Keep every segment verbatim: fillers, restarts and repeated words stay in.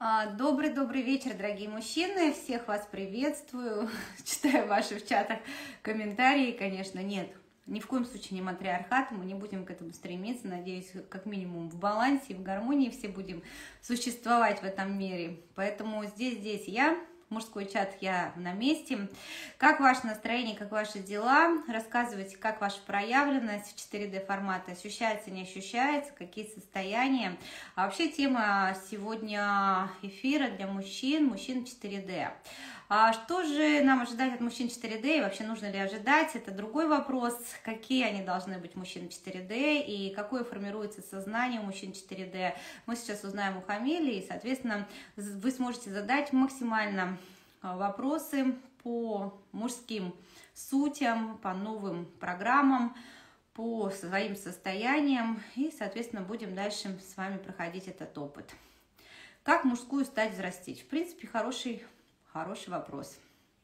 Добрый-добрый вечер, дорогие мужчины, всех вас приветствую, читаю ваши в чатах комментарии, конечно, нет, ни в коем случае не матриархат, мы не будем к этому стремиться, надеюсь, как минимум в балансе, в гармонии все будем существовать в этом мире, поэтому здесь, здесь я, мужской чат, я на месте. Как ваше настроение, как ваши дела? Рассказывайте, как ваша проявленность в четыре дэ формате ощущается, не ощущается, какие состояния. А вообще тема сегодня эфира для мужчин, мужчин четыре дэ. А что же нам ожидать от мужчин четыре дэ и вообще нужно ли ожидать? Это другой вопрос. Какие они должны быть мужчин четыре дэ и какое формируется сознание у мужчин четыре дэ? Мы сейчас узнаем у Хамили и, соответственно, вы сможете задать максимально вопросы по мужским сутям, по новым программам, по своим состояниям и, соответственно, будем дальше с вами проходить этот опыт. Как мужскую стать взрастить? В принципе, хороший Хороший вопрос.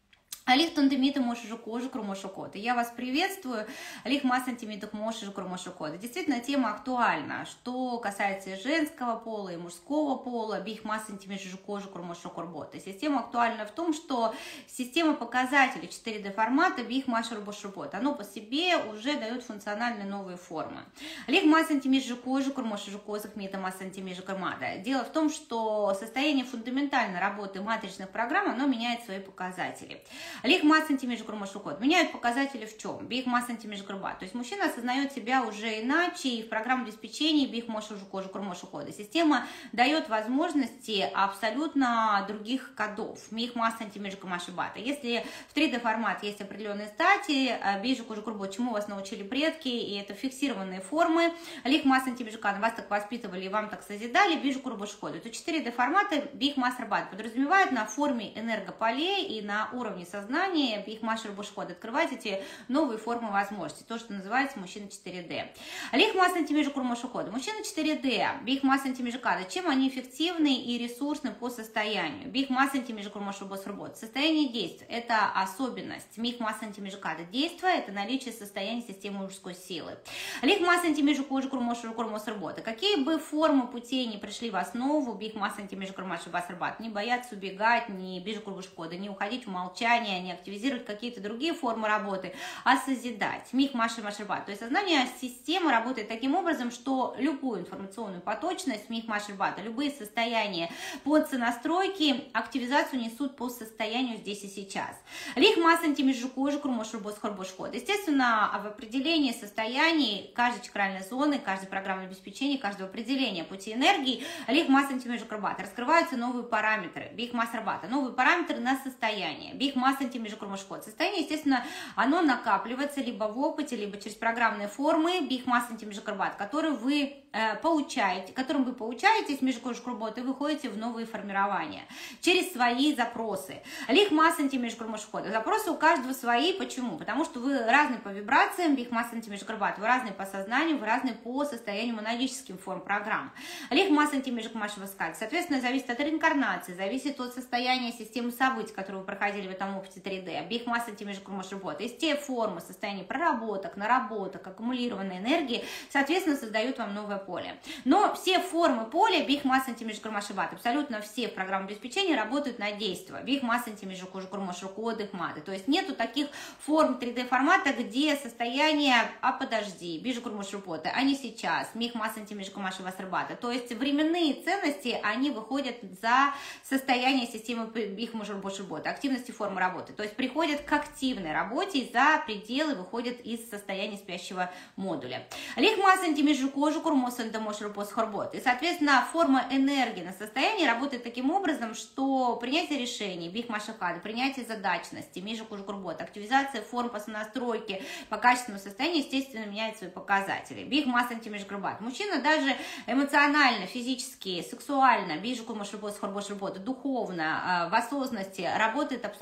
Алих тонтемита мошежу кожу кромошу кода. Я вас приветствую. Алих массантимиток мошежу кромошу кода. Действительно, тема актуальна. Что касается и женского пола, и мужского пола, бих массантимиток кожу кромошу корбота. Система актуальна в том, что система показателей четыре дэ формата бих машер бошубот. Оно по себе уже дает функциональные новые формы. Алих массантимиток кожу кромошу козах мета массантимиток кармада. Дело в том, что состояние фундаментальной работы матричных программ, оно меняет свои показатели. Олег массантимежу кромошукот. Меняют показатели в чем? Бих массантимежу крба. То есть мужчина осознает себя уже иначе, и в программе обеспечения бих мошужу кожу кромошукода. Система дает возможности абсолютно других кодов. Бих массантимежу кромошибата. Если в три дэ формат есть определенные стати, бижу кожу крбо, чему вас научили предки, и это фиксированные формы. Олег массантимежу кан, вас так воспитывали и вам так созидали, бижу курбошкоду. То четыре дэ форматы бих массарбат подразумевают на форме энергополей и на уровне сознания знания, их машер бушход, открывать эти новые формы возможностей, то, что называется мужчина четыре дэ. Алих массантимежу курмошухода. Мужчина четыре дэ, бих массантимежу када. Чем они эффективны и ресурсны по состоянию? Бих массантимежу курмошубос работ. Состояние действия – это особенность. Бих массантимежу када. Действие – это наличие состояния системы мужской силы. Алих массантимежу кожу курмошубос курмос работы. Какие бы формы путей не пришли в основу, бих массантимежу курмошубос работы. Не бояться убегать, не бежу курбушкода, не уходить в молчание, не активизировать какие-то другие формы работы, а созидать. Мих маши машербат. То есть сознание системы работает таким образом, что любую информационную поточность, мих машербата, любые состояния под сонастройки, активизацию несут по состоянию здесь и сейчас. Лих массантимежу кожу курмошербос хорбошход. Естественно, в определении состояний каждой чакральной зоны, каждой программы обеспечения, каждого определения пути энергии, лих массантимежу карбата, раскрываются новые параметры, бих массербата, новые параметры на состояние, бих массантимежу состояние, естественно, оно накапливается либо в опыте, либо через программные формы бих массантимежукарбат, которые вы э, получаете, которым вы получаетесь межкожукарбот и выходите в новые формирования через свои запросы. Лих массантимежукарбат. Запросы у каждого свои. Почему? Потому что вы разные по вибрациям, бих массантимежукарбат, вы разные по сознанию, вы разные по состоянию монадическим форм программ. Лих массантимежукарбат. Соответственно, зависит от реинкарнации, зависит от состояния системы событий, которые вы проходили в этом опыте три дэ, бих массантимежу курмошербот. Из те формы состояния проработок, наработок, аккумулированной энергии, соответственно, создают вам новое поле. Но все формы поля бих массантимежу курмошербот, абсолютно все в программе обеспечения работают на действие. Бих массантимежу курмошербот, их маты. То есть нету таких форм три дэ формата, где состояние, а подожди, бижу курмошербота, а не сейчас, бих массантимежу курмошербот. То есть временные ценности, они выходят за состояние системы бих массербота, активности формы работы. То есть приходят к активной работе и за пределы выходят из состояния спящего модуля. Лих массантимежу кожу курмосан домошербос хорбот. И, соответственно, форма энергии на состоянии работает таким образом, что принятие решений, бих машахада, принятие задачности, межу кожу курбот, активизация форм по сонастройке, по качественному состоянию, естественно, меняет свои показатели. Бих массантимежу крбат. Мужчина даже эмоционально, физически, сексуально, бижу курмошербос хорбос работа, духовно, в осознанности работает абсолютно другим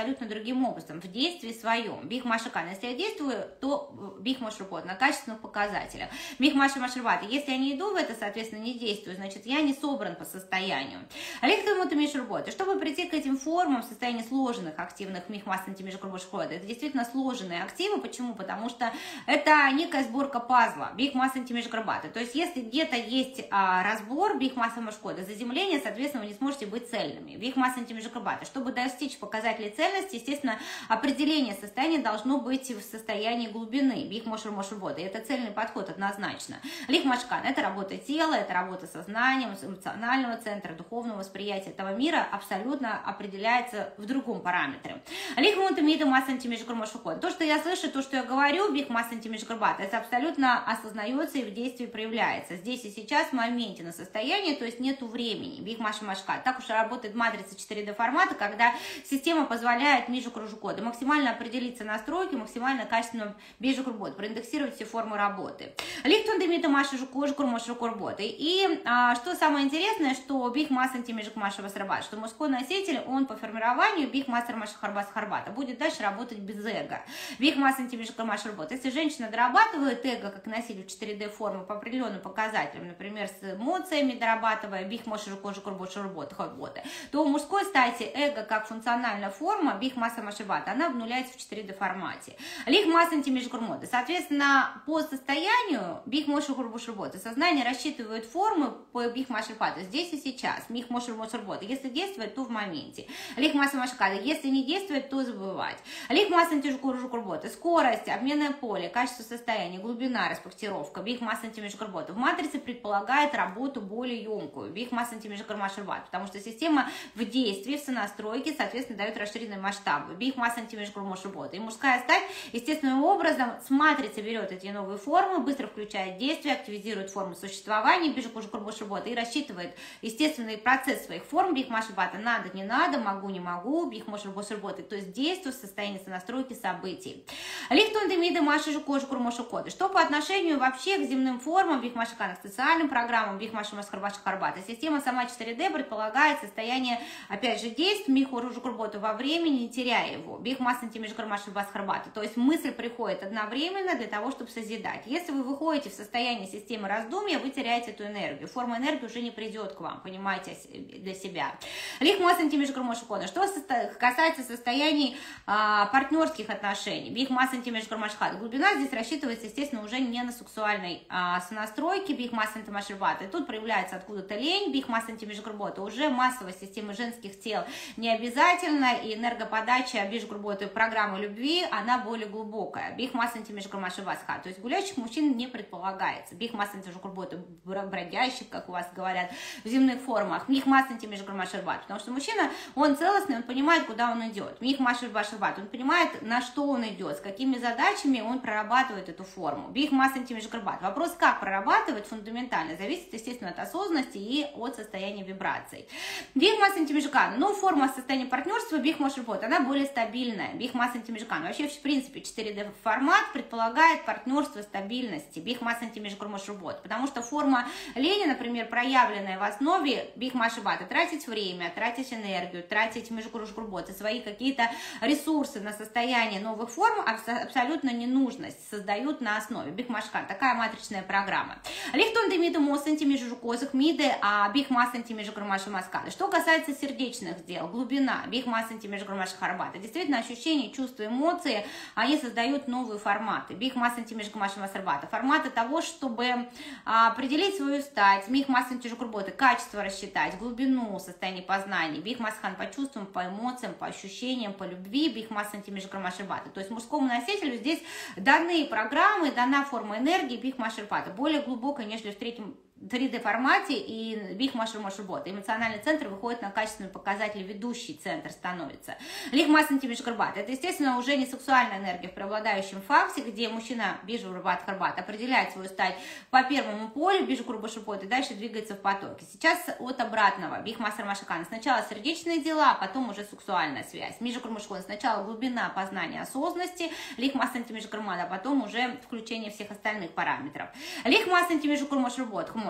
другим образом, в действии своем. Бих Машикан, если я действую, то Бих Машрупот на качественных показателях. Бих Маши Машрвата, если я не иду в это, соответственно, не действую, значит, я не собран по состоянию. Олег Тимута Мишрупот, чтобы прийти к этим формам в состоянии сложенных активных Мих Масанти Мишрупот, это действительно сложенные активы. Почему? Потому что это некая сборка пазла. Бих Масанти Мишрупот. То есть, если где-то есть а, разбор Бих Маса Машкода, заземление, соответственно, вы не сможете быть цельными. Бих Масанти Мишрупот. Чтобы достичь показателей цельности, естественно, определение состояния должно быть в состоянии глубины. Бих Мошер Мошербот. И это цельный подход однозначно. Лих Машкан. Это работа тела, это работа сознанием, эмоционального центра, духовного восприятия этого мира абсолютно определяется в другом параметре. Лих Мунтамида Масанти Мишгурмашукот. То, что я слышу, то, что я говорю, Бих Масанти Мишгурбат, это абсолютно осознается и в действии проявляется. Здесь и сейчас, в моменте, на состоянии, то есть нету времени. Бих Маша Машка. Так уж работает матрица четыре дэ формата, когда система позволяет Мишу Кружукода максимально определиться настройки, максимально качественно Бежу Курбот, проиндексировать все формы работы. Лихтун Демита Маша Жукож Курмош Курботы. И а, что самое интересное, что Бих Масанти Мишгук Маша Басрабат, что мужской носитель, он по формированию Бих Масар Маша Харбас Харбата будет дальше работать без эго. Бих Масанти Мишгук Маша Работа. Если женщина дорабатывает эго как носитель в четыре дэ формы по определенным показателям, например, с эмоциями дорабатывая Бих Моша Жукож Курбош Работа, то у мужской стати эго как функциональная форма Бих Маса Машибата, она обнуляется в четыре дэ формате. Лих Масанти Мишгук Мода. Соответственно, по состоянию Бих Моша Курбош Работа сознание рассчитывает формы по Бих Машипату здесь и сейчас. Бих Моша Работа. Если действует, то в моменте. Лих Маса Машкада. Если не действует, то забывать. Лих Масанти Жукуржу Курбота. Скорость, обменное поле, качество состояния, глубина, распактировка. Бих Масанти Мишгук Работа. В матрице предполагает работу более емкую. Бих Масанти Мишгук Маширбат. Потому что система в действии, в сонастройке, соответственно, дает расширенные масштабы. Бих Масанти Мишгук Маширбата. И мужская стать естественным образом с матрицы берет эти новые формы, быстро включает действие, активизирует форму существования, Бишук уже Курбошибота, и рассчитывает естественный процесс своих форм. Бих Машибата надо, не надо, могу, не могу, Бих Машибошибота. То есть действие в состоянии сонастройки событий. Лихтун Демида Маши Жукожу Курмошикода. Что по отношению вообще к земным формам Бих Машикана, к социальным программам Бих Машимасхарбаша Харбата. Система сама четыре дэ предполагает состояние, опять же, действий Бих Уружу Курбота во времени, не теряя его. Бих Масанти Мишгармаши Басхарбата. То есть мысль приходит одновременно для того, чтобы созидать. Если вы выходите в состояние системы раздумья, вы теряете эту энергию. Форма энергии уже не придет к вам, понимаете, для себя. Лих Масанти Мишгармашикона. Что касается состояний а, партнерских отношений, Бих Масанти Мишгармашхат. Глубина здесь рассчитывается, естественно, уже не на сексуальной а, сонастройке Бих Масанти Маширбата. И тут проявляется откуда-то лень Бих Масанти Мишгарбота. Уже массовая система женских тел не обязательно, и энергоподача Бишгарботы программы любви, она более глубокая. Бих Масанти Мишгармашивасха. То есть гулящих мужчин не предполагается. Бих Масанти Мишгарбота бродящих, как у вас говорят, в земных формах. Бих Масанти Мишгармаширбат. Потому что мужчина, он целостный, он понимает, куда он идет. Бих Маширбаширбат. Он понимает, на что он идет, с какими задачами он прорабатывает эту форму. Бих Масанти Мишгарбат. Вопрос, как прорабатывать, фундаментально зависит, естественно, от осознанности и от состояния вибраций. Бих Масанти Мишган. Ну, форма состояния партнерства Бих Маширбот, она более стабильная. Бих Масанти Мишган. Вообще, в принципе, четыре дэ формат предполагает партнерство стабильности. Бих Масанти Мишгурмаширбот. Потому что форма лени, например, проявленная в основе Бих Машибата, тратить время, тратить энергию, тратить Мишгурмаширбот и свои какие-то ресурсы на состояние новых форм абсолютно ненужность создают на основе. Бих Машкан. Такая матричная программа. Лихтон демиду мосанти межжукозых миды, а Бих Масанти Межгурмашимаскада. Что касается сердечных дел, глубина Бих Масанти Межгурмашихарбата. Действительно, ощущения, чувства, эмоции, они создают новые форматы. Бих Масанти Межгурмашимасарбата. Форматы того, чтобы а, определить свою стать. Бих Масанти Жукурбота. Качество рассчитать, глубину состояния познания. Бих Масхан по чувствам, по эмоциям, по ощущениям, по любви. Бих Масанти Межгурмаширбата. То есть мужскому носителю здесь даны программы, дана форма энергии Бих Маширбата. Более глубокая, нежели в третьем три дэ формате, и Бих Машир Маширбот. Эмоциональный центр выходит на качественные показатели, ведущий центр становится. Лих Масанти Мишгарбат. Это, естественно, уже не сексуальная энергия в преобладающем факте, где мужчина Бижу Рубат Харбат определяет свою стать по первому полю, Бижу Курбашипот, и дальше двигается в потоке. Сейчас от обратного. Бих Масар Машакан. Сначала сердечные дела, а потом уже сексуальная связь. Мижу Курбашипот. Сначала глубина познания осознанности, Лих Масанти Мишгармат, а потом уже включение всех остальных параметров. Лих Масанти Мишгармаширбот.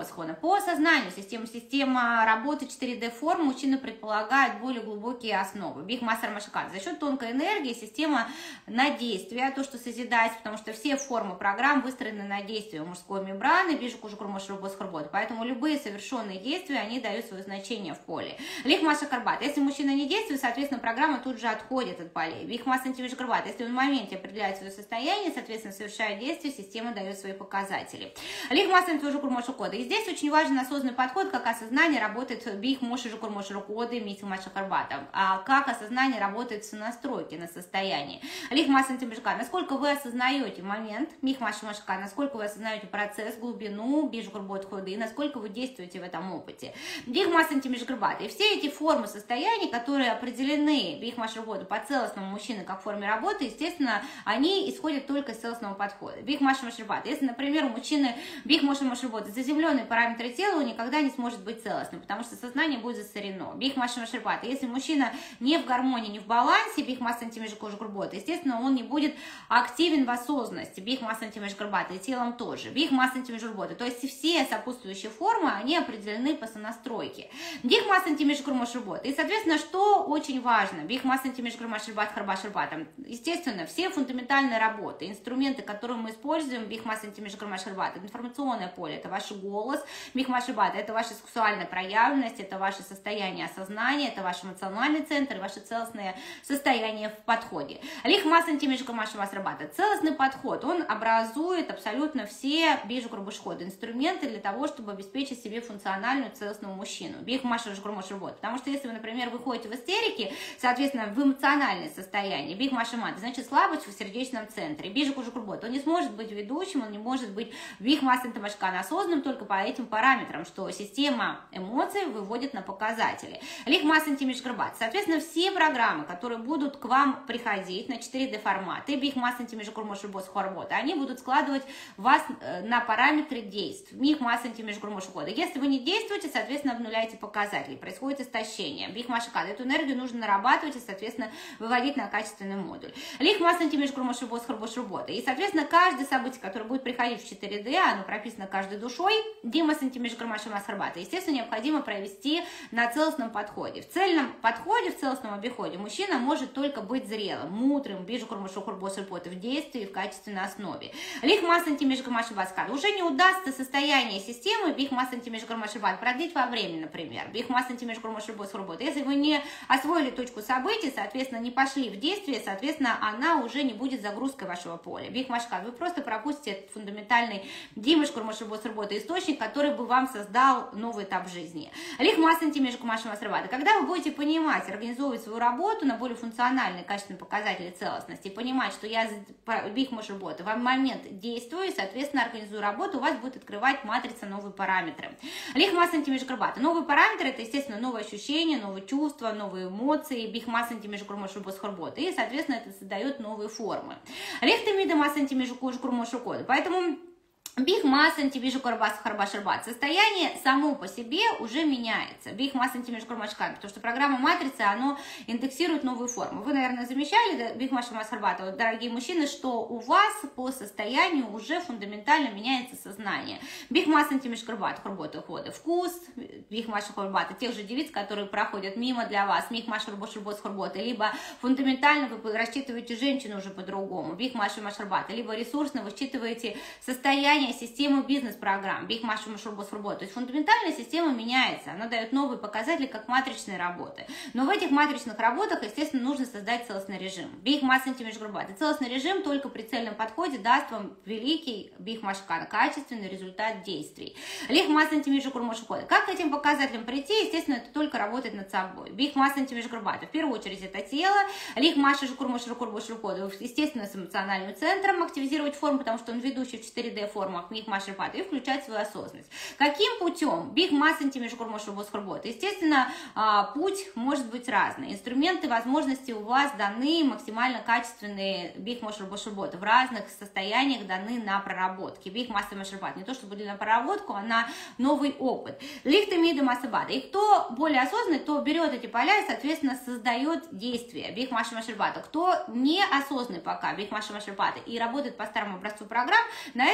схона. По сознанию система, система работы четыре дэ форм мужчина предполагает более глубокие основы. Биг Мастер Машикат. За счет тонкой энергии система на действие, то, что созидается, потому что все формы программ выстроены на действие мужской мембраны, бижу кожу курмош рубос хорбот. Поэтому любые совершенные действия, они дают свое значение в поле. Лих Маша Карбат. Если мужчина не действует, соответственно, программа тут же отходит от полей. Биг Мастер Антимиш Карбат. Если он в моменте определяет свое состояние, соответственно, совершает действие, система дает свои показатели. Лих Мастер Антимиш Курмош кода. И здесь очень важен осознанный подход, как осознание работает биг Моши Курмош коды Митил Маша Карбата. А как осознание работает в настройке на состояние. Лих Мастер Антимиш Карбат. Насколько вы осознаете момент, Мих Маша Машка, насколько вы осознаете процесс, глубину, бижу Курбот ходы, насколько вы действуете в этом опыте. Биг Мастер Антимиш Карбат. И все эти формы состояний, которые определены биг Маша Работу по целостному мужчины как форме работы, естественно, они исходят только из целостного подхода. Биг Маша Машрабат. Если, например, у мужчины биг Маша Машрабат заземленные параметры тела, он никогда не сможет быть целостным, потому что сознание будет засорено. Биг Маша Машрабат. Если мужчина не в гармонии, не в балансе, биг Мастер Антимиш Курбот, естественно, он не будет активен в осознанности. Биг Мастер Антимиш Курбат. И телом тоже. Биг Мастер Антимиш Курбот. То есть все сопутствующие формы, они определены по сонастройке. Биг Мастер Антимиш Курбот. И, соответственно, что очень важно? Биг Мастер Антимиш Курбат Харба Шарбатом. Естественно, все фундаментальные работы, инструменты, которые мы используем, Биг Мастер Антимиш Курбат Шарбат, информационное поле, это ваш голос, Биг Мастер Шарбат, это ваша сексуальная проявленность, это ваше состояние осознания, это ваш эмоциональный центр, ваше целостное состояние в подходе. Лих Мастер Антимиш Курбат Шарбат. Целостный подход, он образует абсолютно все бижу Курбашходы, инструменты для того, чтобы обеспечить себе функциональную целостную мужчину. Биг Мастер Курбат Шарбат. Потому что если вы, например, выходите в истерике, соответственно, в эмоциональное состояние, биг машимат, значит слабость в сердечном центре. Бижу кожу курбот. Он не сможет быть ведущим, он не может быть биг мастер тамашкан осознанным только по этим параметрам, что система эмоций выводит на показатели. Лих мастер антимиш курбат. Соответственно, все программы, которые будут к вам приходить на четыре дэ форматы, биг мастер антимиш курмош босс хорбота, они будут складывать вас на параметры действий. Биг мастер антимиш курмош хода. Если вы не действуете, соответственно, обнуляете показатели, происходит истощение. Биг машикад. Эту энергию нужно нарабатывать и, соответственно, выводить на качественный модуль. Лих масс антимиш курмош босс хорбош работа. И, соответственно, каждое событие, которое будет приходить в четыре дэ, оно прописано каждой душой, димас антимиш курмаш масс хорбата. Естественно, необходимо провести на целостном подходе. В цельном подходе, в целостном обиходе мужчина может только быть зрелым, мудрым, бижу курмашу хорбош работа в действии в качественной основе. Лих масс антимиш курмаш баскад. Уже не удастся состояние системы биг масс антимиш курмаш бат продлить во время, например. Биг масс антимиш курмаш босс хорбота. Если вы не освоили точку событий, соответственно, не пошли в действие, соответственно, она уже не будет загрузкой вашего поля. Биг машкад, вы просто пропустите этот фундаментальный димаш курмашибос работы источник, который бы вам создал новый этап жизни. Лих масс антимиш курмаш масрабата. Когда вы будете понимать, организовывать свою работу на более функциональные, качественные показатели целостности, понимать, что я биг маш работы в момент действую, соответственно, организую работу, у вас будет открывать матрица новые параметры. Лих масс антимиш курбата. Новые параметры — это, естественно, новые ощущения, новые чувства, новые эмоции, биг масс антимиш курмаш босс хорбот. И, соответственно, это создает новые формы. Рехтемида масс антимиш курмаш код. Поэтому биг масс антимиш курбас харбашербат. Состояние само по себе уже меняется. Биг масс антимиш курмашкан, потому что программа матрицы, оно индексирует новые формы. Вы, наверное, замечали, да, биг масс харбата, вот, дорогие мужчины, что у вас по состоянию уже фундаментально меняется сознание. Биг масс антимиш курбат хорбота хода. Вкус, биг масс хорбата, тех же девиц, которые проходят мимо для вас, биг масс хорбот хорбота, либо фундаментально вы рассчитываете женщину уже по-другому, биг масс харбата, либо ресурсно вы считываете состояние системы бизнес-программ, биг машу машурбос работы. То есть фундаментальная система меняется, она дает новые показатели, как матричные работы. Но в этих матричных работах, естественно, нужно создать целостный режим. Биг масс антимиш грубат. И целостный режим только при цельном подходе даст вам великий биг машкан, качественный результат действий. Лих масс антимиш грубат. Как к этим показателям прийти? Естественно, это только работать над собой. Биг масс антимиш грубат. В первую очередь это тело. Лих маша жукурмош рукурбош рукоду. Естественно, с эмоциональным центром активизировать форму, потому что он ведущий в четыре дэ форму. Биг масс и включать свою осознанность. Каким путем? Биг масс антимиш курмош босс хорбот. Естественно, путь может быть разный. Инструменты, возможности у вас даны максимально качественные биг масс босс хорбот. В разных состояниях даны на проработке. Биг масс не то чтобы на проработку, а на новый опыт. Лихтемида массабада. И кто более осознанный, то берет эти поля и, соответственно, создает действия. Биг масс машербата. Кто не осознанный пока, биг масс машербата, и работает по старому образцу программ, на это уйдет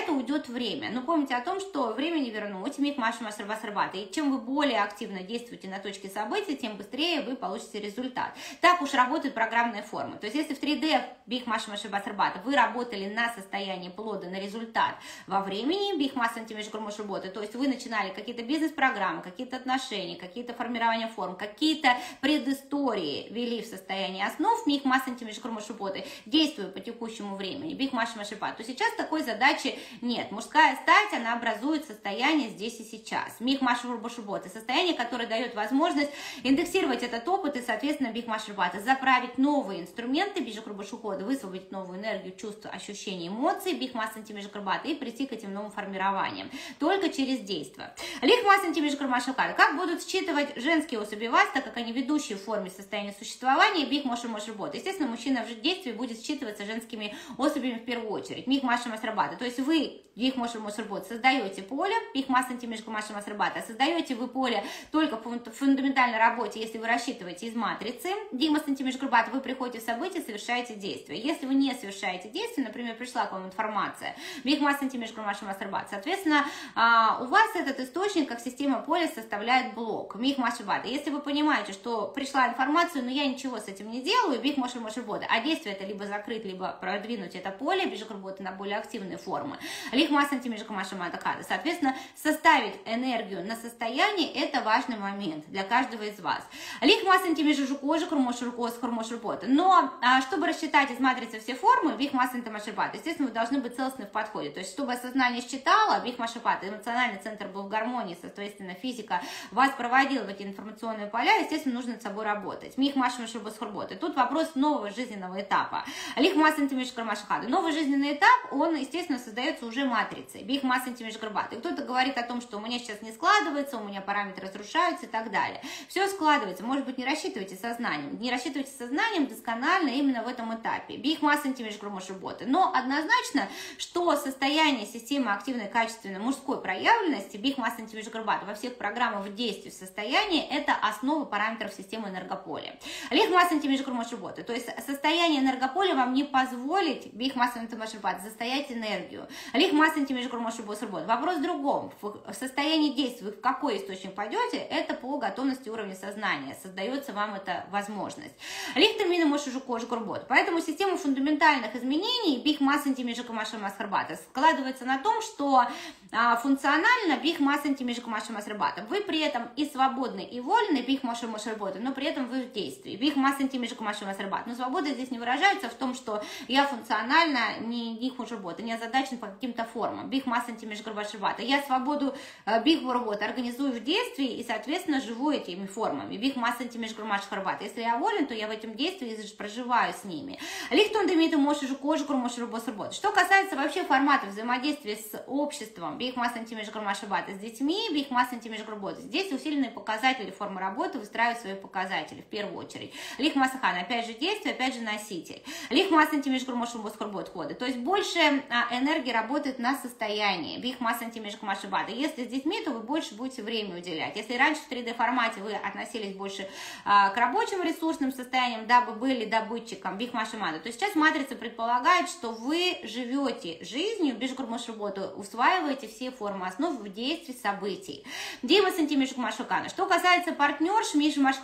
время. Но помните о том, что время не вернуть, миг маша маша рабата. И чем вы более активно действуете на точке событий, тем быстрее вы получите результат. Так уж работают программные формы. То есть если в три дэ биг маша маша рабата вы работали на состоянии плода, на результат во времени, биг масса антимежгурмошуботы, то есть вы начинали какие-то бизнес-программы, какие-то отношения, какие-то формирования форм, какие-то предыстории вели в состоянии основ, миг масса антимежгурмошуботы, действуя по текущему времени, биг маша маша рабата, то сейчас такой задачи нет. Мужская стать, она образует состояние здесь и сейчас. Миг маша рабата, состояние, которое дает возможность индексировать этот опыт и, соответственно, биг маша рабата, заправить новые инструменты бижу рабата, высвободить новую энергию, чувства, ощущения, эмоций, биг масса антимежгурбата и прийти к этим новым формированиям. Только через действие. Лих масса антимежгурмашакада. Как будут считывать женские особи вас, так как они ведущие в форме состояния существования, биг маша маша рабата. Естественно, мужчина в действии будет считываться женскими особями в первую очередь. Миг маша маша рабата. То есть вы, биг маша маша рабата, создаете поле, биг масса антимежгурмаша маша рабата. Создаете вы поле только в фундаментальной работе, если вы рассчитываете из матрицы. Биг масса антимежгурбата, вы приходите в события, совершаете действия. Если вы не совершаете действия, например, пришла к вам информация, биг масса антимежгурмаша маша рабата, соответственно, у вас этот источник, как система поля, составляет блок, биг маша рабата. Если вы понимаете, что пришла информация, но я ничего с этим не делаю, биг маша маша рабата, а действие это либо закрыть, либо продвинуть это поле, биг рабата на более активные формы, лих масса антимежгурмаша маша рабата. Соответственно, составить энергию на состояние, это важный момент для каждого из вас. Лих масса антимежгурмаша маша рабата. Но, чтобы рассчитать из матрицы все формы, биг масса антимежгурмаша рабата, естественно, вы должны быть целостны в подходе. То есть, чтобы сознание считало, биг маша рабата, эмоциональный центр был в гармонии, соответственно, физика вас проводила в эти информационные поля, естественно, нужно над собой работать. Биг маша маша рабата. Тут вопрос нового жизненного этапа. Лих масса антимежгурмаша рабата. Новый жизненный этап, он, естественно, создается уже матрицей. Биг масса антимежгурмаша рабата. И кто-то говорит о том, что у меня сейчас не складывается, у меня параметры разрушаются и так далее. Все складывается. Может быть, не рассчитывайте сознанием. Не рассчитывайте сознанием досконально именно в этом этапе. Биг масса антимежгурмаша рабата. Но однозначно, что состояние системы активной, качественной мужской проявленности, биг масса антимежгурмаша рабата во всех программах в действии в состоянии, это основа параметров системы энергополя. Лих масса антимежгурмаша рабата. То есть состояние энергополя вам не позволит, биг масса антимежгурмаша рабата, застоять энергию. Лих масса антимежгурмаша рабата. Вопрос в другом. В состоянии действия вы в какой источник пойдете, это по готовности уровня сознания. Создается вам эта возможность. Лих термина маша рабата. Поэтому система фундаментальных изменений биг масса антимежгурмаша рабата складывается на том, что а, функционально биг масса антимежгурмаша рабата. Вы при этом и свободны, и вольны, биг масса рабата, но при этом вы в действии. Биг масса антимежгурмаша рабата. Но свобода здесь не выражается в том, что я функционально не биг маша рабата, не озадачен по каким-то формам. Биг масса антимежгурмаша рабата. Я свободу биг рабата организую в действии и, соответственно, живу этими формами. Биг масса антимежгурмаша рабата. Если я волен, то я в этом действии проживаю с ними. Лих тондемиту моша рабата. Что касается вообще формата взаимодействия с обществом, биг масса антимежгурмаша рабата, с детьми, биг масса антимежгурмаша рабата. Здесь усиленные показатели формы работы, выстраивают свои показатели в первую очередь. Лих масса хан, опять же действие, опять же носитель. Лих масса антимежгурмаша рабата. То есть больше энергии работает на состоянии. Биг масса антимежгурмаша рабата. Если с детьми, то вы больше будете время уделять. Если раньше в три дэ формате вы относились больше а, к рабочим ресурсным состояниям, дабы были добытчиком биг маша рабата, то сейчас матрица предполагает, что вы живете жизнью, биг маша рабата, усваиваете все формы основ в действии событий. Димас антимежгурмаша рабата. Что касается партнерш, миша маша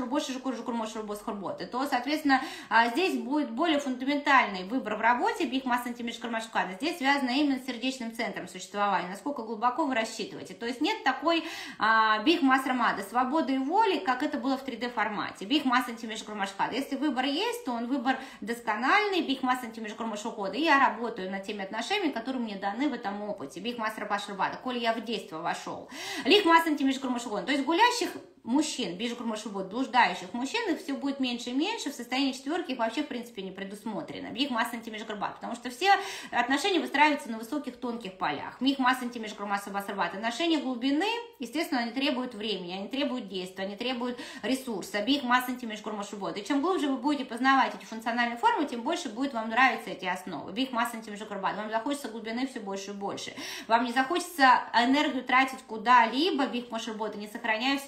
рабата, то, соответственно, здесь будет более фундаментальный выбор в работе, биг масса антимежгурмаша рабата. Здесь связано именно с сердечным центром существования, насколько глубоко вы рассчитываете. То есть нет такой биг масса рабата, свободы и воли, как это было в три дэ формате. Биг масса антимежгурмаша рабата. Если выбор есть, то он выбор доскональный, биг масса антимежгурмаша рабата. И я работаю над теми отношениями, которые мне даны в этом опыте. Биг масса рабата, коли я в действие вошел. Лих масса антимежгурмаша рабата. То есть гулящих мужчин, биг маша рабата, блуждающих мужчин, их все будет меньше и меньше, в состоянии четверки их вообще в принципе не предусмотрено. Биг масса антимежгурмаша рабата, потому что все отношения выстраиваются на высоких тонких полях. Биг масса антимежгурмаша рабата. Отношения глубины, естественно, они требуют времени, они требуют действия, они требуют ресурса. Биг масса антимежгурмаша рабата. И чем глубже вы будете познавать эти функциональные формы, тем больше будет вам нравиться эти основы. Биг масса антимежгурмаша рабата. Вам захочется глубины все больше и больше. Вам не захочется энергию тратить куда-либо, биг маша рабата, не сохраняя в своем потоке.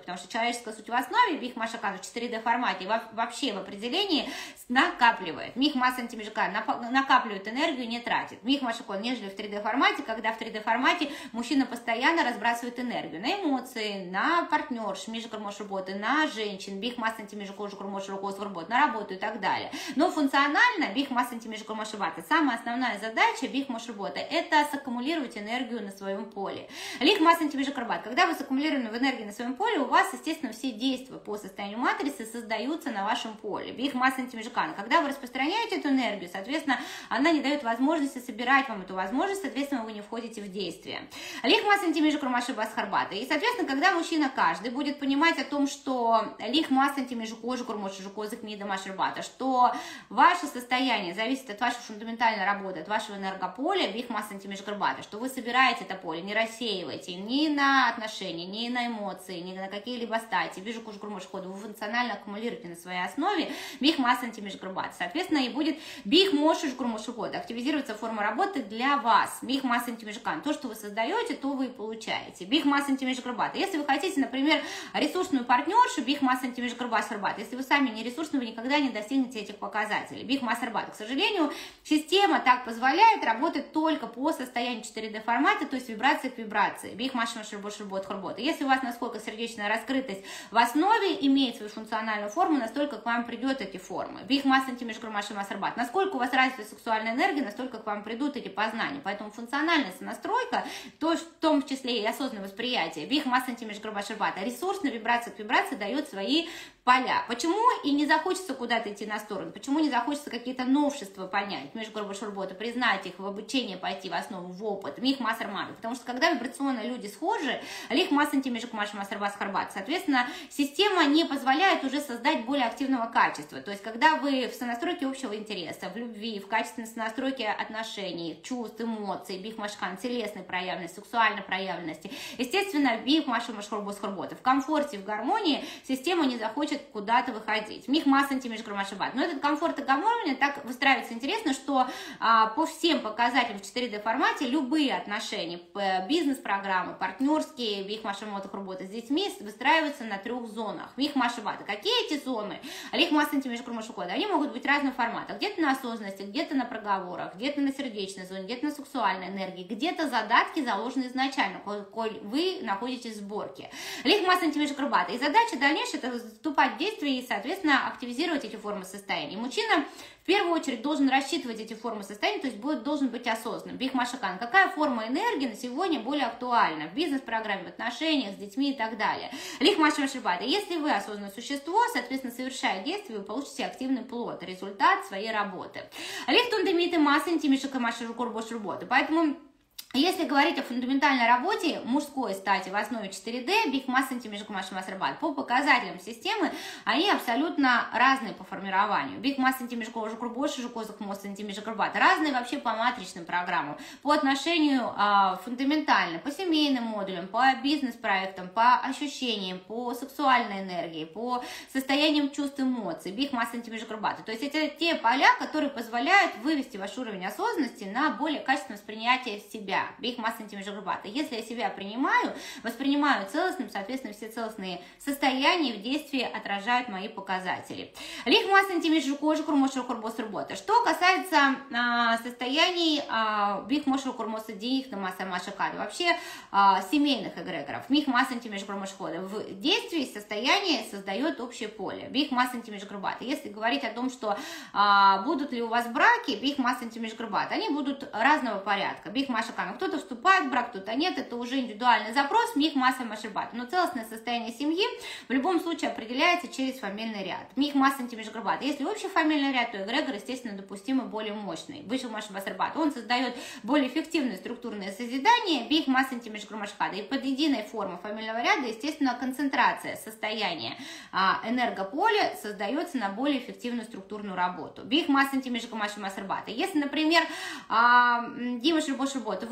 потому что человеческая суть в основе, Биг Машакан в четыре дэ формате вообще в определении накапливает. Миг масса антимежикан накапливает энергию, не тратит. Миг Машакон, нежели в три дэ формате, когда в три дэ формате мужчина постоянно разбрасывает энергию на эмоции, на партнерш, межкормош работы, на женщин, Биг масса антимежикожу кормош работы, на работу и так далее. Но функционально Биг масса антимежикормош работы, самая основная задача Биг Мош работы — это саккумулировать энергию на своем поле. Лиг масса антимежикорбат, когда вы саккумулированы в энергии на своем поле, у вас, естественно, все действия по состоянию матрицы создаются на вашем поле. Биг масса антимежикана, когда вы распространяете эту энергию, соответственно, она не дает возможности собирать вам эту возможность, соответственно, вы не входите в действие. Лиг масса антимежикормаши басхарбата. И, соответственно, когда мужчина каждый будет понимать о том, что лиг масса антимежикожи кормоши жукозык мида машербата, что ваше состояние зависит от вашей фундаментальной работы, от вашего энергополя, биг масса антимежикорбата, что вы собираете это поле, не рассеиваете ни на отношения, ни на эмоции, ни на какие-либо стати, вижу кожу кормош ходу, вы функционально аккумулируете на своей основе биг масса антимежикорбата. Соответственно, и будет биг моши кормош ходу, активизируется форма работы для вас, биг масса антимежикан. То, что вы создаете, то вы и получаете. Биг масса антимежикорбата. Если вы хотите, например, ресурсную партнершу, биг масса антимежикорбата. Если вы сами не ресурсны, вы никогда не достигнете этих показателей. Биг масса арбата. К сожалению, система так позволяет работать только по состоянию четыре дэ формата, то есть вибрация к вибрации. Биг масса работа хорбота. Если у вас насколько сердечная раскрытость в основе имеет свою функциональную форму, настолько к вам придет эти формы. Биг масса антимежикормаши масарбат. Насколько у вас развита сексуальная энергия, настолько к вам придут эти познания. Поэтому функциональная сонастройка, то, в том числе и осознанное восприятие, биг масса антимежикормаши арбата, ресурсная вибрация к вибрации дает свои поля. Почему и не захочется куда-то идти на сторону? Почему не захочется какие-то новшества понять, межгорбашурбота, признать их, в обучение пойти, в основу, в опыт, мих массар мами? Потому что когда вибрационно люди схожи, лих масс антимежик маш массар бас харбат, соответственно, система не позволяет уже создать более активного качества. То есть, когда вы в сонастройке общего интереса, в любви, в качественной сонастройке отношений, чувств, эмоций, бих машкан, телесной проявленности, сексуальной проявленности, естественно, бих машу машхорбос хорбота, в комфорте, в гармонии система не захочет куда-то выходить. Мих масс антимежик машабат. Но этот комфорт и гармония так выстраивается интересно, что а, по всем показателям в четыре дэ формате любые отношения, бизнес-программы, партнерские, бих машамота хорбота с детьми выстраиваются на трех зонах. Мих машабата. Какие эти зоны? Лих масс антимежик машукода. Они могут быть разных форматов. Где-то на осознанности, где-то на проговорах, где-то на сердечной зоне, где-то на сексуальной энергии, где-то задатки заложены изначально, коль вы находитесь в сборке. Лих масс антимежик и задача дальнейшая это вступать в действие и, соответственно, активизировать эти формы состояния. Мужчина в первую очередь должен рассчитывать эти формы состояния, то есть будет, должен быть осознанным. Биг Машакан. Какая форма энергии на сегодня более актуальна в бизнес-программе, в отношениях с детьми и так далее. Лих Машакан. Если вы осознанное существо, соответственно, совершая действие, вы получите активный плод, результат своей работы. Лих Тундемиты масса интимишика Машакурбош работы. Поэтому если говорить о фундаментальной работе мужской стати в основе четыре дэ, биг масс антимежик маш масарбат, по показателям системы, они абсолютно разные по формированию. Биг масс антимежик больше жукозах мост антимежик арбат, разные вообще по матричным программам, по отношению а, фундаментально, по семейным модулям, по бизнес-проектам, по ощущениям, по сексуальной энергии, по состояниям чувств, эмоций, биг масс антимежик арбат. То есть это те поля, которые позволяют вывести ваш уровень осознанности на более качественное восприятие себя. Биг масс антимежик арбата. Если я себя принимаю, воспринимаю целостным, соответственно, все целостные состояния в действии отражают мои показатели. Лих масс антимежик кожи курмоша курбос работа. Что касается а, состояний а, биг моша курмоса диих на масса машакада, вообще а, семейных эгрегоров, биг масс антимежик хода в действии состояние создает общее поле. Биг масс антимежик арбата. Если говорить о том, что а, будут ли у вас браки, биг масс антимежик арбата, они будут разного порядка. Биг машакан. Кто-то вступает в брак, кто-то нет, это уже индивидуальный запрос, мих масса машербат. Но целостное состояние семьи в любом случае определяется через фамильный ряд. Мих масса антимежгрбат. Если общий фамильный ряд, то эгрегор, естественно, допустимо более мощный. Вышел машербат. Он создает более эффективное структурное созидание, бих масса антимежгрмашхада. И под единой формой фамильного ряда, естественно, концентрация состояния а, энергополя создается на более эффективную структурную работу. Бих масса антимежгрмашхада. Если, например, а, Дима Шербош работа, вы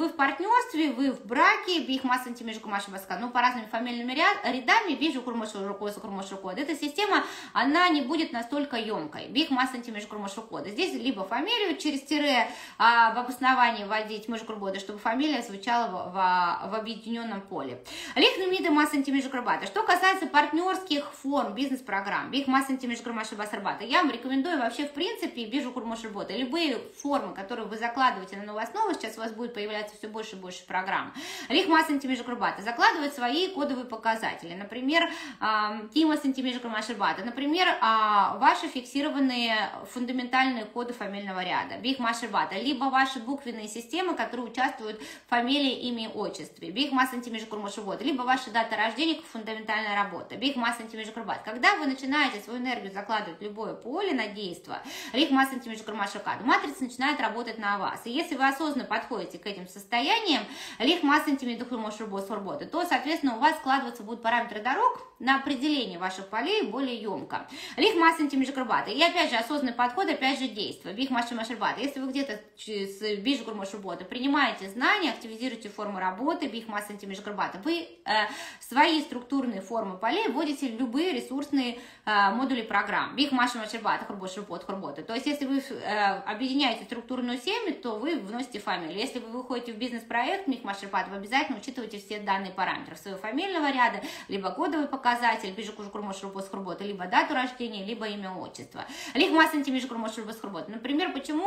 в партнерстве, вы в браке, бих масса антимежу кумаша баска, ну, по разными фамильными рядами, бижу курмошу рукой, курмошу код. Эта система, она не будет настолько емкой. Бих масса антимежу курмошу кода. Здесь либо фамилию через тире а, в обосновании вводить между курбоды, чтобы фамилия звучала в, в, в объединенном поле. Лих нумиды масса антимежу курбата. Что касается партнерских форм, бизнес-программ, бих масса антимежу курмаша басарбата, я вам рекомендую вообще, в принципе, бижу курмошу работы. Любые формы, которые вы закладываете на новую основу, сейчас у вас будет появляться все больше и больше программ. Лих масса антимежу курбата закладывает свои кодовые показатели. Например, кима сантимежу курмаша бата. Например, ваши фиксированные фундаментальные коды фамильного ряда. Бих масса бата. Либо ваши буквенные системы, которые участвуют в фамилии, имя, отчестве. Бих масса антимежу курмаша бата. Либо ваша дата рождения, как фундаментальная работа. Бих масса антимежу курбата. Когда вы начинаете свою энергию закладывать в любое поле на действие, лих масса антимежу курмаша кад, матрица начинает работать на вас. И если вы осознанно подходите к этим состояниям, лих масса антимежу курмаша бата, то, соответственно, у вас складываться будут параметры дорог на определение ваших полей более емко. Лих масса антимежу курбата. И опять же, осознанный подход, опять же, действие. Бих масса машербата. Если вы где-то с бижу курмашу бота принимаете знания, активизируете форму работы, бих масса антимежу курбата, вы э, свои структурные формы полей вводите в любые ресурсные э, модули программ. Бих масса машербата, хурбошу бот, хурбота. То есть, если вы э, объединяете структурную семью, то вы вносите фамилию. Если вы выходите в бизнес-проект, бих машербата, вы обязательно учитываете все данные параметры своего фамильного ряда, либо кодовый показатель, бижу курмошу бот, хурбота, либо дату рождения, либо имя, отчество. Лих масса антимежу курмошу бот, хурбота. Например, почему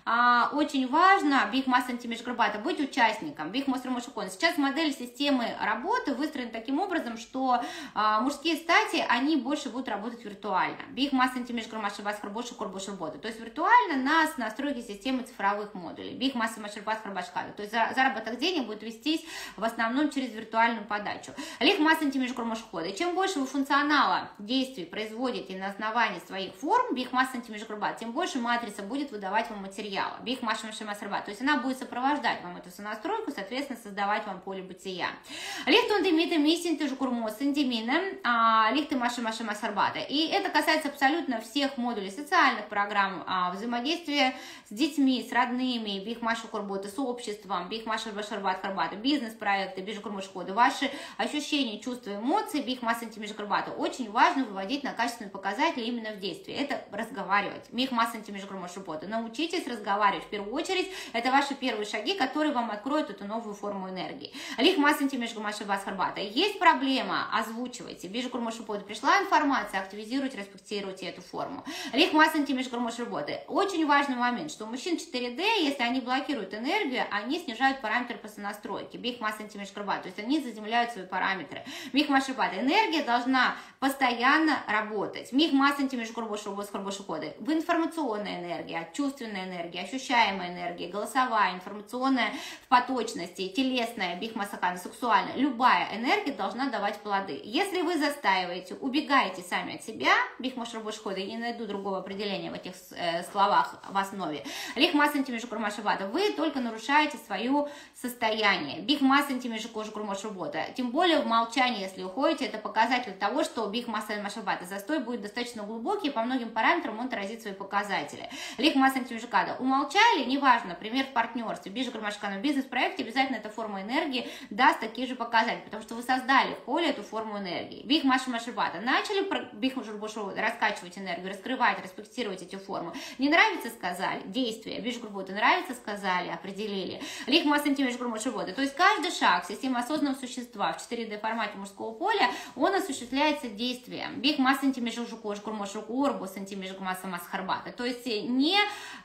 а, очень важно бих масса антимежу курбата быть участником. Бих масса мошукон. Сейчас модель системы работы выстроена таким образом, что а, мужские стати, они больше будут работать виртуально. Бих масса антимежу курмашу бас хурбошу курбошу бота. То есть виртуально нас настройки системы цифровых модулей. Бих масса машербас хурбашкада. То есть заработок денег будет вестись в основном через виртуальную подачу. Лих масса антимежу курмашу хода. И чем больше вы функционала действий производите на основании своих форм, бих масса антимежу курбата, тем больше матрица будет выдавать вам материала. Бих масса машербат. То есть она будет сопровождать вам эту сонастройку, соответственно, создавать вам поле бытия. Лих тундемита миссин ты же курмос индемина, лих ты маша маша масарбата. И это касается абсолютно всех модулей социальных программ, взаимодействия с детьми, с родными, бих маша курбота, с обществом, бих маша башарбат харбата, бизнес-проекты, бих курмош хода, ваши ощущения, чувства, эмоции, бих масса антимежу курбата. Очень важно выводить на качественные показатели именно в действии. Это разговаривать. Бих масса антимежу курмош бота. Научитесь разговаривать. В первую очередь, это ваши первые шаги, которые вам откроют эту новую форму энергии. Лих масса антимежу курмаша бас харбата. Есть проблема, озвучивайте. Бижу курмошу бота. Пришла информация, активизируйте, респектируйте эту форму. Лих масса антимежу курмошу бота. Очень важный момент, что у мужчин четыре дэ, если они блокируют энергию, они снижают параметры по сонастройке. Бих масса антимежу курбата. То есть они заземляют свои параметры. Бих масса бата. Энергия должна постоянно работать. Мих масса антимежу курбошу бас харбошу коды. В информационная энергия, чувственная энергия, ощущаемая энергия, голосовая, информационная в поточности, телесная, бих масакана, сексуальная. Любая энергия должна давать плоды. Если вы застаиваете, убегаете сами от себя, бих машрабош хода, я не найду другого определения в этих э, словах в основе, лих масса антимежу курмаша бата, вы только нарушаете свое состояние. Бих масса антимежу кожу курмаша бота. Тем более в молчании, если уходите, это показатель того, что бих масса машабата застой будет достаточно глубокий, и по многим параметрам он отразит свои показатели. Лих масса антимежу када. Умолчали, неважно, например, в партнерстве, бижу курмашкана, в бизнес-проекте, обязательно эта форма энергии даст такие же показатели, потому что вы создали в поле эту форму энергии. Бих маша машабата. Начали бих машурбошу раскачивать энергию, раскрывать, респектировать эти формы. Не нравится, сказали, действие. Бижу курбота нравится, сказали, определили. Лих масса антимежу курмашу бота. То есть каждый шаг системы осознанного существа в четыре дэ формате мужского поля, он осуществляется действием. Бих масса антимежу кожу курмашу корбус антимежу масса масса харбата. То есть не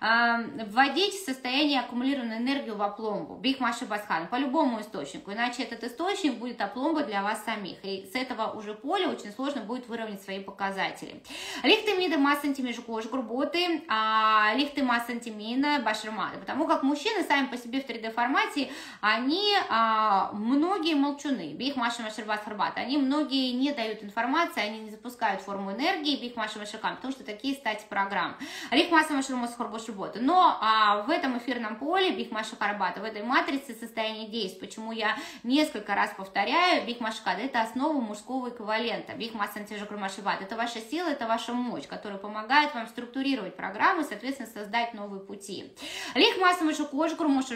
э, вводить в состояние аккумулированной энергии в опломбу. Бих маша басхан. По любому источнику. Иначе этот источник будет опломба для вас самих. И с этого уже поля очень сложно будет выровнять свои показатели. Лихты мида масса антимежу кожу курботы, а лихты масса антимина башермада. Потому как мужчины сами по себе в три дэ формате, они а, многие молчуны. Бих маша машербас харбата. Они многие не дают информации, они не запускают форму энергии. Бих маша машакам. Потому что такие стати программ. Лих масса машермос харбошубота. Но а, в этом эфирном поле бих маша харбата, в этой матрице состояния действий, почему я несколько раз повторяю, бих машкада, это основа мужского эквивалента. Бих масса антимежу курмаша бата. Это ваша сила, это ваша мощь, которая помогает вам структурировать программу и, соответственно, создать новые пути. Лих масса машу кожу курмаша жукозы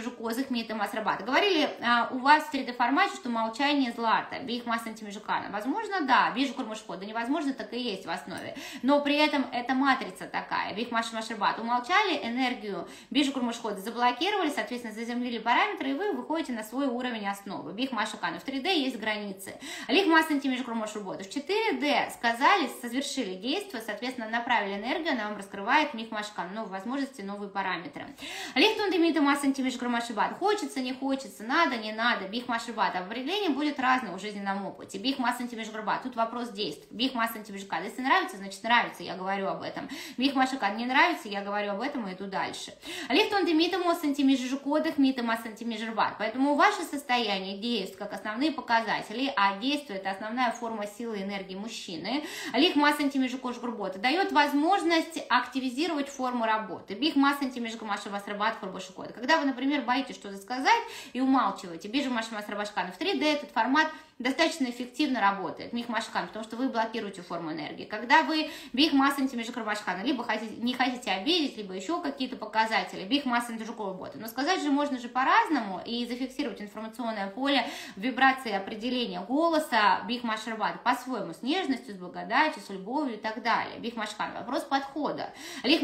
Кодых Мита Масрабата. Говорили а, у вас в три дэ формате, что молчание злато, бих масантимижукана. Возможно, да, бижу курмашкода, невозможно, так и есть в основе. Но при этом это матрица такая, бих Масрабата. Умолчали энергию бижу курмашкода, заблокировали, соответственно, заземлили параметры, и вы выходите на свой уровень основы. Бих Машукана. В три дэ есть границы. Лих масантимижукурмашубота. В четыре дэ сказали, совершили действие, соответственно, направили энергию, она вам раскрывает мих Машукан, новые возможности, новые параметры. Лих тундемита масантимижукурмашубата. Хочется, не хочется, надо, не надо. Бих Машубата. Определение будет разное в жизненном опыте. Бих масантимижукурбата. Тут вопрос действий. Бих масантимижукан. Если нравится, значит нравится, я говорю об этом. Бих Машукан. Не нравится, я говорю об этом и иду дальше. Лих тундемита масантимижукодых мита масантимижурбат. Поэтому ваше состояние действует как основные показатели, а действие — это основная форма силы и энергии мужчины. Лих масантимижукожгурбота дает возможность активизировать форму работы. Бих масантимижукомашевасрабат хурбашукода. Когда вы, например, боитесь что-то сказать и умалчиваете, бижу машевасрабашкана. В три дэ этот формат достаточно эффективно работает, мих машкан, потому что вы блокируете форму энергии. Когда вы бих масантимижукорбашкана, либо хотите, не хотите обидеть, либо еще какие-то показатели, бих масантимижукорбота. Но сказать же можно же по-разному и зафиксировать информационное поле вибрации определения голоса бих машрабат по-своему, с нежностью, с благодатью, с любовью и так далее. Бих машкан. Вопрос подхода. Лих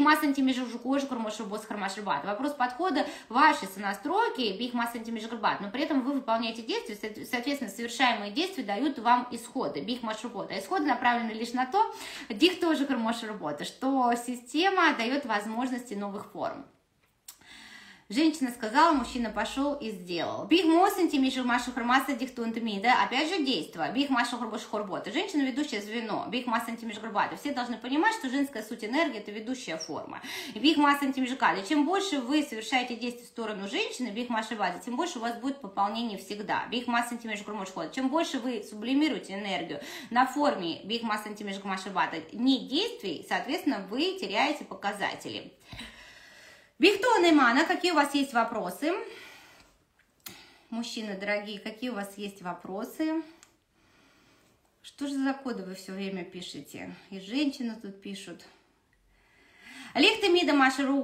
масантимижукорбашкармашрабат. Вопрос подхода вашей сонастройки бих масантимижукорбат. Но при этом вы выполняете действия, соответственно, совершаемые действия дают вам исходы, бих машрабата. Исходы направлены лишь на то, дих тоже работа, что система дает возможности новых форм. Женщина сказала, мужчина пошел и сделал. Биг мосенти мишу машу хромаса диктунтмида. Опять же действие. Биг машу хурбош хурбота. Женщина ведущее звено. Биг масенти мишгурбата. Все должны понимать, что женская суть энергии — это ведущая форма. Биг масенти мишгада. Чем больше вы совершаете действия в сторону женщины, биг машибада, тем больше у вас будет пополнение всегда. Биг масенти мишгурмошход. Чем больше вы сублимируете энергию на форме биг масенти мишгурмашибада, не действий, соответственно, вы теряете показатели. Бихтон и Мана, какие у вас есть вопросы? Мужчины дорогие, какие у вас есть вопросы? Что же за коды вы все время пишете? И женщины тут пишут. Если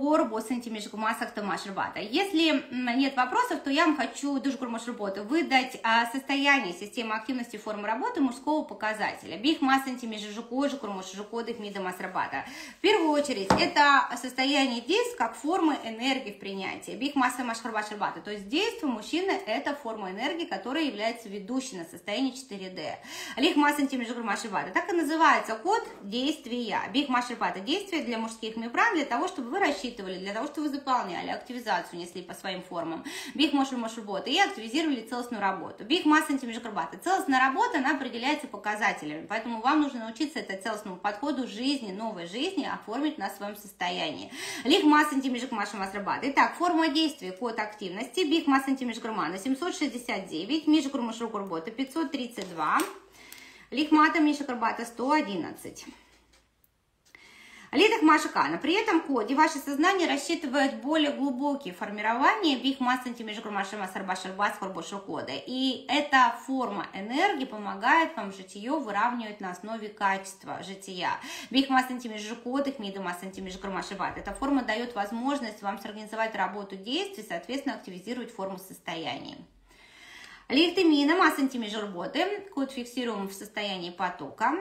нет вопросов, то я вам хочу работы выдать состояние системы активности формы работы мужского показателя. В первую очередь, это состояние действия как формы энергии в принятии. То есть действие мужчины – это форма энергии, которая является ведущей на состоянии четыре дэ. Так и называется код действия. Действие для мужских мембран, для того, чтобы вы рассчитывали, для того, чтобы вы заполняли, активизацию несли по своим формам. Биг мошер мошербота и активизировали целостную работу. Биг массантимижкарбата. Целостная работа, она определяется показателями, поэтому вам нужно научиться это целостному подходу жизни, новой жизни оформить на своем состоянии. Лиг массантимижкарбата. Итак, форма действия, код активности. Биг массантимижкармана семьсот шестьдесят девять, мижкармошербота пятьсот тридцать два, лиг мата мишкарбата сто одиннадцать. Лидах Машикана. При этом коде ваше сознание рассчитывает более глубокие формирования бих кода. И эта форма энергии помогает вам житие выравнивать на основе качества жития. Бих кодах эта форма дает возможность вам сорганизовать работу действий, соответственно, активизировать форму состояния. Лихтемина массантимижурботы. Код фиксируем в состоянии потока.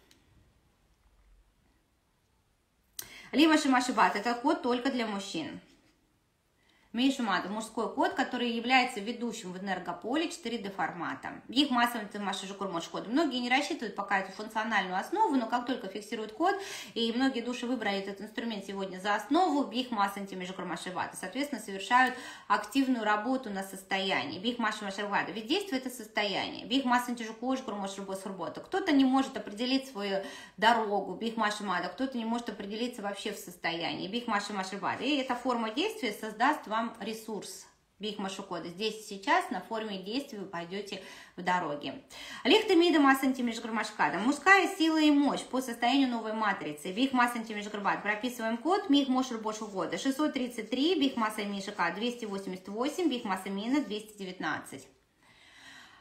Либо шимашибат, это код только для мужчин. Мишумат, мужской код, который является ведущим в энергополе четыре дэ формата. Их массовым код. Многие не рассчитывают пока эту функциональную основу, но как только фиксируют код, и многие души выбрали этот инструмент сегодня за основу, их масса соответственно, совершают активную работу на состоянии. Бих масса ведь действие это состояние. Бих масса кто-то не может определить свою дорогу, бих масса кто-то не может определиться вообще в состоянии. Бих масса и эта форма действия создаст вам ресурс бих машукода. Здесь и сейчас на форме действия вы пойдете в дороге. Лихтемида массантимижгурмашкада. Мужская сила и мощь по состоянию новой матрицы. Бих массантимижгурбат. Прописываем код мих мошер больше года. шестьсот тридцать три, бих масса мишака двести восемьдесят восемь, бих масса мина двести девятнадцать.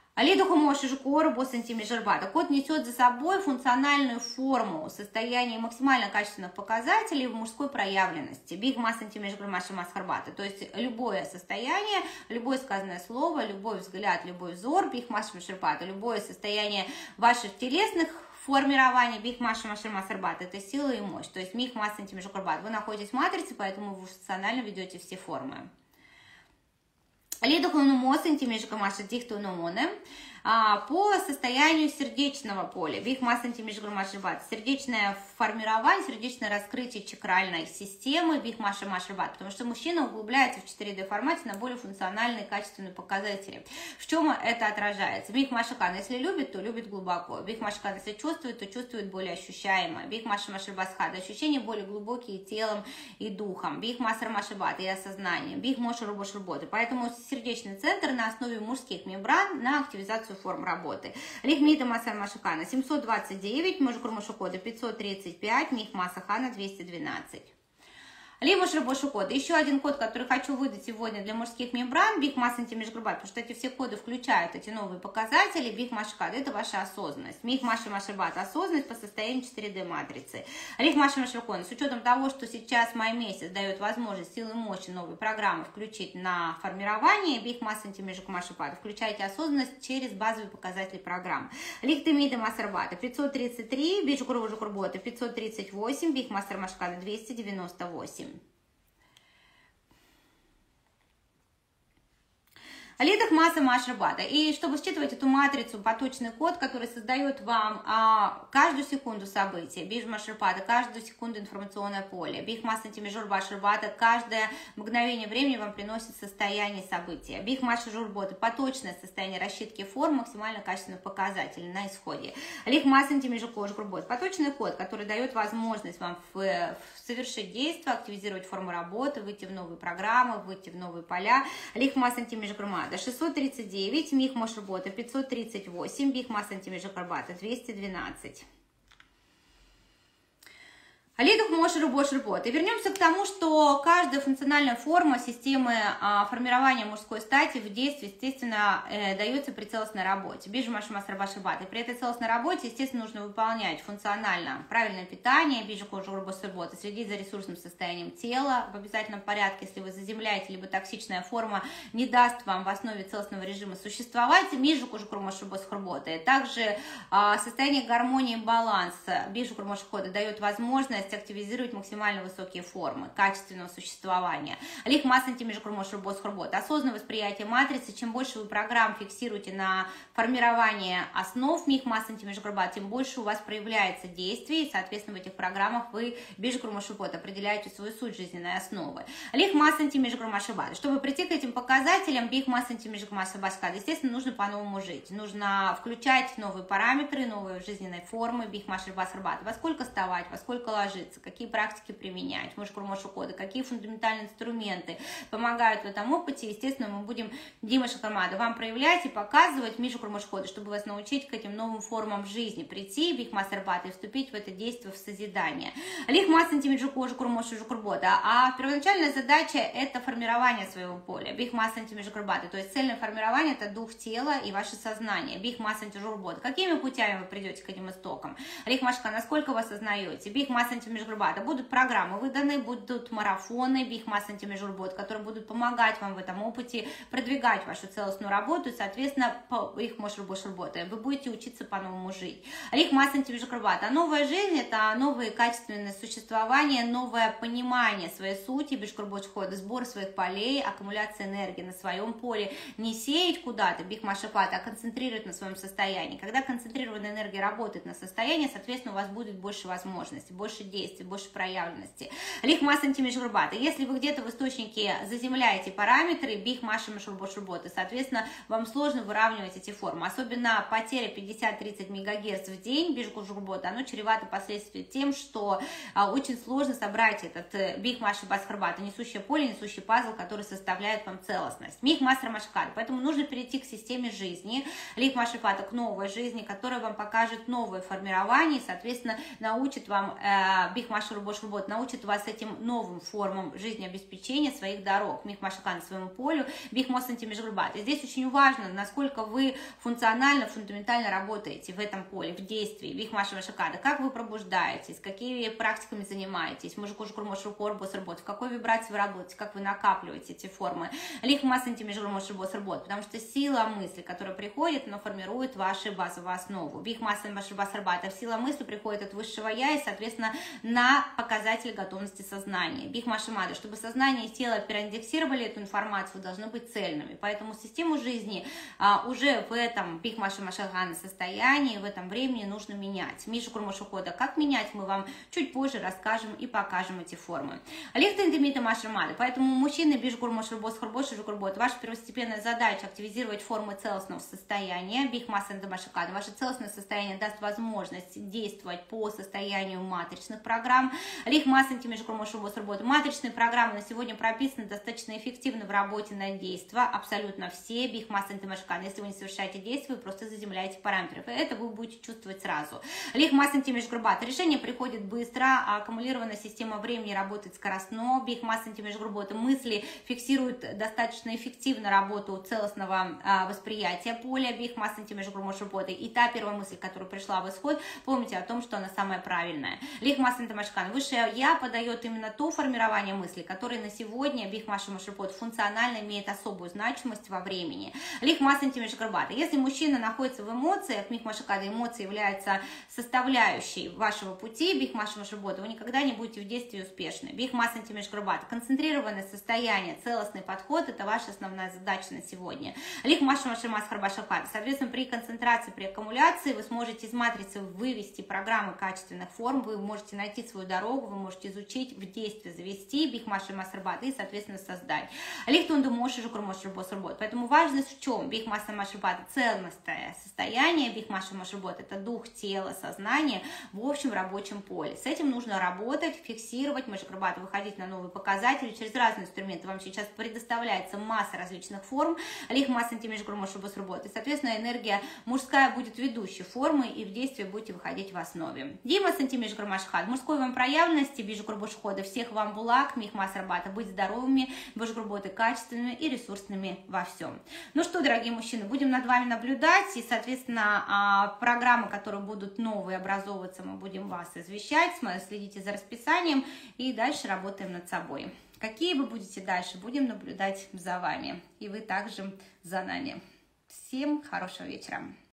Алиду Хумоши Жукора, Босантими Жербата. Код несет за собой функциональную форму, состояние максимально качественных показателей в мужской проявленности. Биг Масантими Жгурмаши Масхарбата. То есть любое состояние, любое сказанное слово, любой взгляд, любой взор, Биг Маши Жербата, любое состояние ваших телесных формирование Биг Маша Машерма Сарбат — это сила и мощь. То есть Мих Масантими Жукарбат. Вы находитесь в матрице, поэтому вы функционально ведете все формы. Лидухуну Мосантими Жукамаша Дихтунумоне. По состоянию сердечного поля, биг масантими жгурмашибат, сердечное формирование, сердечное раскрытие чакральной системы, биг маша машибат, потому что мужчина углубляется в четыре дэ формате на более функциональные, качественные показатели. В чем это отражается? Биг машакан, если любит, то любит глубоко. Биг машакан, если чувствует, то чувствует более ощущаемо. Биг маша машибасхад, ощущения более глубокие телом и духом. Биг масар машибат и осознанием. Биг моша рубош работы. Поэтому сердечный центр на основе мужских мембран на активизацию форм работы. Лихмита Маса Машакана семьсот двадцать девять, Мужикур Машукода пятьсот тридцать пять, Мих Масахана двести двенадцать. Лимуш рабочий код. Еще один код, который хочу выдать сегодня для мужских мембран, Биг Масантими Жгурбат, потому что эти все коды включают эти новые показатели. Биг Машкад — это ваша осознанность. Миг Маши Машибат — осознанность по состоянию четыре дэ матрицы. Лих Маши Машракон. С учетом того, что сейчас май месяц дает возможность силы мощи новой программы включить на формирование, Биг Масантими Жгурмашибат, включайте осознанность через базовые показатели программы. Лих Темида Масарбата пятьсот тридцать три, Биг Жгурова Жгурбота пятьсот тридцать восемь, Биг Мастер Машкада двести девяносто восемь. Алидах масса машрабата. И чтобы считывать эту матрицу, поточный код, который создает вам а, каждую секунду события, биж машрабата, каждую секунду информационное поле, биг масса тимижур башрабата, каждое мгновение времени вам приносит состояние события. Биг маша журбота, поточное состояние рассчитки форм, максимально качественных показателей на исходе. Лих масса тимижур кожгурбот, поточный код, который дает возможность вам в, в совершить действие, активизировать форму работы, выйти в новые программы, выйти в новые поля. Лих масса тимижур шестьсот тридцать девять, Мих Мошработа пятьсот тридцать восемь, Биг Масантими Жакарбата двести двенадцать. Алидух Мошеру Бошербот. И вернемся к тому, что каждая функциональная форма системы а, формирования мужской стати в действии, естественно, э, дается при целостной работе. Бижу Машма Сарбашибат. И при этой целостной работе, естественно, нужно выполнять функционально правильное питание, бижу Кожур Бошербот, следить за ресурсным состоянием тела в обязательном порядке. Если вы заземляете, либо токсичная форма не даст вам в основе целостного режима существовать, бижу Кожур Бошербот. И также а, состояние гармонии и баланса бижу Кожур дает возможность активизировать максимально высокие формы качественного существования. Лих Масантими Жакурмош Рубос Хурбот. Осознанное восприятие матрицы. Чем больше вы программ фиксируете на формирование основ Мих Масантими Жакурбот, тем больше у вас проявляется действие, и, соответственно, в этих программах вы Бижакурмошубот определяете свою суть жизненной основы. Лих Масантими Жакурмашибат. Чтобы прийти к этим показателям, Бих Масантими Жакурмашибаскад, естественно, нужно по-новому жить. Нужно включать новые параметры, новые жизненные формы Бих Машибасрбат. Во сколько вставать, во сколько ложиться, какие практики применять, коды, какие фундаментальные инструменты помогают в этом опыте. Естественно, мы будем Дима Шакармада вам проявлять и показывать Мишу Курмашкода, чтобы вас научить к этим новым формам жизни, прийти Бих Масарбат и вступить в это действие в созидание. Лих Масантимиджукожи Курмоши Жукурбота. А первоначальная задача — это формирование своего поля. Бих Масантимиджукурбата. То есть цельное формирование — это дух тела и ваше сознание. Бих Масантимиджукурбота. Какими путями вы придете к этим истокам? Лих Машка, насколько вы осознаете? Бих Масантимиджукурбата. Будут программы выданы, будут марафоны Биг Масантими Журбот, которые будут помогать вам в этом опыте продвигать вашу целостную работу, и, соответственно, по их Мошрубошурбота вы будете учиться по-новому жить. Лих Масантими Журбот. А новая жизнь — это новые качественные существования, новое понимание своей сути, Бишкурбочхода, сбор своих полей, аккумуляция энергии на своем поле. Не сеять куда-то Биг Машапата, а концентрировать на своем состоянии. Когда концентрированная энергия работает на состоянии, соответственно, у вас будет больше возможностей, больше действий, больше проявленности. Лих Масантими Журбата. Если вы где-то в источнике заземляете параметры Биг Маши Машурбошурбота, соответственно, вам сложно выравнивать эти формы. Особенно потеря пятьдесят-тридцать мегагерц в день Биг Журбота, оно чревато последствиями тем, что а, очень сложно собрать этот Биг Маши Басхарбата, несущее поле, несущий пазл, который составляет вам целостность. Миг Мастер Машкар. Поэтому нужно перейти к системе жизни. Лих Машипата, к новой жизни, которая вам покажет новое формирование и, соответственно, научит вам э, Бих Маша Рубош Работ научит вас этим новым формам жизнеобеспечения своих дорог. Мих Маша Кан своему полю, Бих Мосанти Межгрубат. И здесь очень важно, насколько вы функционально, фундаментально работаете в этом поле, в действии. Бих Маша Вашакада. Как вы пробуждаетесь, какими практиками занимаетесь, мужик уже курмош рубос работ, в какой вибрации вы работаете, как вы накапливаете эти формы. Лих Масанти Межгрубош Рубос работ. Потому что сила мысли, которая приходит, она формирует вашу базовую основу. Бих Масанти Межгрубос Работ. Сила мысли приходит от высшего я и, соответственно, на показатель готовности сознания. Бих Машимада, чтобы сознание и тело переиндексировали эту информацию, должны быть цельными. Поэтому систему жизни а, уже в этом Бих Машимашагана состоянии, в этом времени нужно менять. Миша Курмашухода, как менять, мы вам чуть позже расскажем и покажем эти формы. Лихта Индемита Машимада. Поэтому мужчины Бих Курмашурбос Хурбос Жукурбот. Ваша первостепенная задача активизировать формы целостного состояния. Бих Масанда Машакада. Ваше целостное состояние даст возможность действовать по состоянию матричных программ. Лих Масанти Межкурмошубос работы. Матричные программы на сегодня прописаны достаточно эффективно в работе на действия. Абсолютно все. Бих Масанти Машкан. Если вы не совершаете действия, вы просто заземляете параметры. И это вы будете чувствовать сразу. Лих Масанти Межгрубат. Решение приходит быстро, а аккумулированная система времени работает скоростно. Бих Масанти Межгрубот. Мысли фиксируют достаточно эффективно работу целостного а, восприятия поля. Бих Масанти Межгрубот. И та первая мысль, которая пришла в исход, помните о том, что она самая правильная. Лих Масанти Машкан. Высшее я подает именно то формирование мысли, которое на сегодня Бих Маша Машипот функционально имеет особую значимость во времени. Лих Масанти Межгрубат. Если мужчина находится в эмоциях, Мих Машакада, эмоции являются составляющей вашего пути, Бих Маша Машипот, вы никогда не будете в действии успешны. Бих Масанти Межгрубат. Концентрированное состояние, целостный подход – это ваша основная задача на сегодня. Лих Маша Машимас Харбашакада. Соответственно, при концентрации, при аккумуляции вы сможете из матрицы вывести программы качественных форм, вы можете найти свою дорогу, вы можете изучить, в действие завести, Бих Маша Масарбат и, соответственно, создать. Лихтунду Моши Жукур Моши Рубос работ. Поэтому важность в чем? Бих Маша Машарбат – целостное состояние, Бих Маша Машарбот – это дух, тело, сознание в общем рабочем поле. С этим нужно работать, фиксировать, Машарбат, выходить на новые показатели через разные инструменты. Вам сейчас предоставляется масса различных форм, Лих Маса Антимешгур Моши Рубос работ. И, соответственно, энергия мужская будет ведущей формой, и в действие будете выходить в основе. Дима Сантимешгур Машхад. Мужской вам проявленности, Бижу Курбушхода. Всех вам булак, Мих Масарбата. Быть здоровыми, Божгурботы качественными и ресурсными во всем. Ну что, дорогие мужчины, будем над вами наблюдать, и, соответственно, программы, которые будут новые образовываться, мы будем вас извещать. Следите за расписанием и дальше работаем над собой. Какие вы будете дальше, будем наблюдать за вами. И вы также за нами. Всем хорошего вечера.